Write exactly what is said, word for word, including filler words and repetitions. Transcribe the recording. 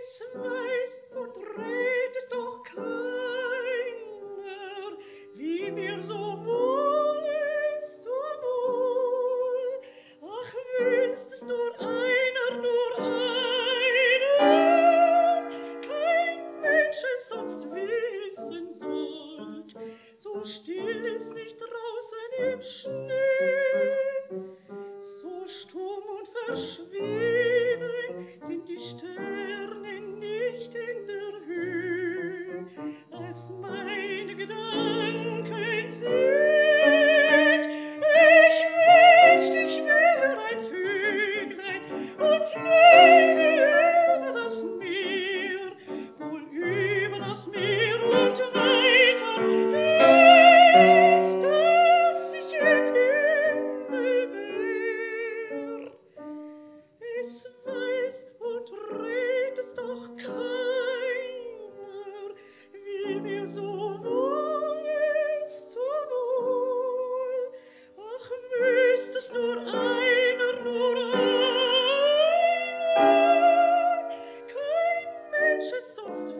Es weiß und rät es doch keiner, wie mir so wohl ist, so wohl. Ach, wüsst es nur einer, nur einer, kein Mensch es sonst wissen sollt, so still ist nicht draußen im Schnee, so stumm und verschwiegen sind die Sterne nicht in der Höhe, als meine Gedanken sind. Ich wünscht, ich wär ein Vöglein und flöge über das Meer, wohl über das Meer und weiter, bis dass ich im Himmel wär. Es weiß und rät es doch keiner, wie mir so wohl ist, so wohl. Ach, wüsst es nur einer, nur einer, kein Mensch es sonst